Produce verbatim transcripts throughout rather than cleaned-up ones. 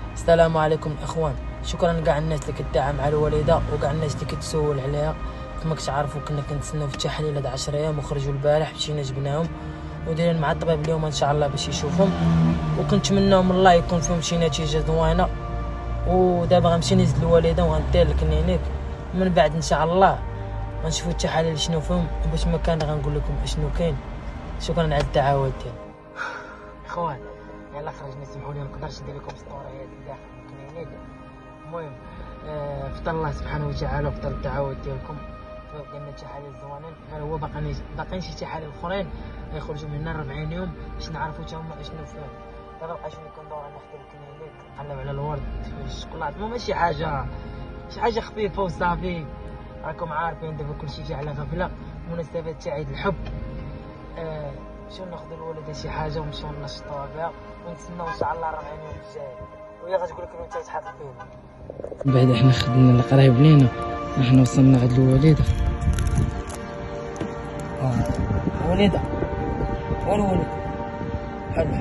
السلام عليكم الاخوان. شكرا كاع الناس اللي كتدعم مع الوالده وكاع الناس اللي كتسول عليها. كما كتعرفوا كنا كنتسناو في التحاليل هاد عشرة ايام وخرجوا البارح مشينا جبناهم ودايرين مع الطبيب اليوم ان شاء الله باش يشوفهم، وكنتمناو من الله يكون فيهم شي نتيجه زوينه. ودابا غنمشي نهز الوالده وغندير الكلينيك، ومن بعد ان شاء الله غنشوفوا التحاليل شنو فيهم باش ما كان غنقول لكم اشنو كاين. شكرا على الدعوات ديالكم اخوان. يلا خرجنا، سمحوا لي ما نقدرش ندير لكم ستوريات داخل الكلينيك. المهم آه فضل الله سبحانه وتعالى وفضل الدعوات ديالكم. الطبيب قالنا تحاليل زوينين، غير هو باقي باقيين شي تحاليل اخرين غيخرجوا من هنا أربعين يوم باش نعرفوا حتى هما اشنو فيهم. دابا بقى شنو كندور انا حتى الكلينيك نقلب على الورد في الشوكولات، المهم ماشي حاجه شي حاجه خفيفه وصافي. راكم عارفين دابا كلشي جا على غفله، مناسبه تاع عيد الحب. آه شنو ناخذ الوالده شي حاجه ونمشيو ننشطوها بها ونتسناو ان شاء الله أربعين يوم الجاي، وهي غتقول لكم انت تحط فيه. بعد احنا خدنا اللي قريب لينا، احنا وصلنا عند الوالده. اه والده وين ولد؟ حلو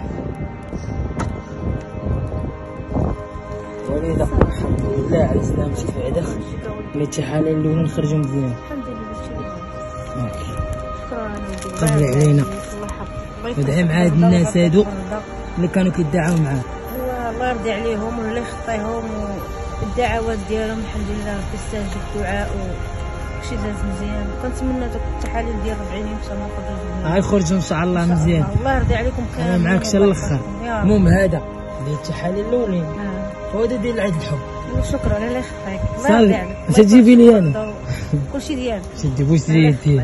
وليده، الحمد لله على سلامتك بعدا. التحاليل الاولى نخرجوا مزيان الحمد لله. شكرا قبل علينا ودعي مع هاد الناس هادو اللي كانوا كيدعوا معاه. الله يرضي عليهم واللي يخطيهم، والدعوات ديالهم الحمد لله كيستاجب الدعاء وكلشي داز مزيان. كنتمنى دوك التحاليل ديال أربعين يوم باش نخرجوا غيخرجوا ان شاء الله مزيان. الله يرضي عليكم كاملين، انا معاك حتى الاخر. المهم هذا ديال التحاليل الاولين وهذا ديال عيد الحب. شكرا الله يخطيك. الله يرضي عليك. اش تجيبي لي انا؟ كلشي ديالك. شدي بوش ديالي.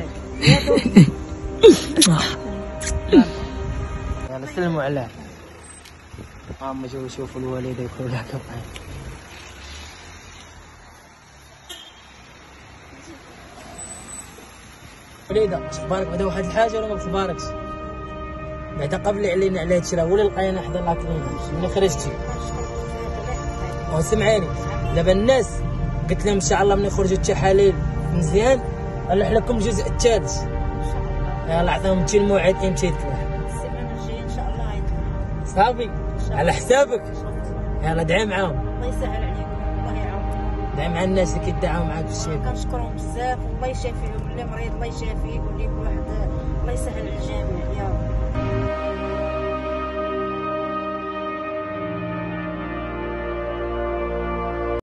يلا سلموا عليه. هما جاو يشوفوا الوالده يقولوا لها كفايه. وليده اخبارك بعدا واحد الحاجه ولا ما اخباركش؟ بعدا قبل علينا على هادشي راه هو اللي لقينا حدا لاكلين ملي خرجتي. وسمعيني دابا الناس قلت لهم ان شاء الله ملي يخرجوا التحاليل مزيان نلوح لكم الجزء الثالث. يلا عطاهم انت الموعد امتى يطلع؟ السيمانه الجايه ان شاء الله غيطلع. صافي على حسابك. يلا دعي معاهم. الله يسهل عليكم، الله يعاونكم. دعي مع الناس اللي كيدعوا معاك في الشيء. كنشكرهم بزاف والله يشافيهم، اللي مريض الله يشافيه واللي بواحد الله يسهل على الجميع يا رب.